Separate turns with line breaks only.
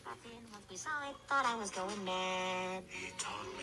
Once we saw it, thought I was going mad. He taught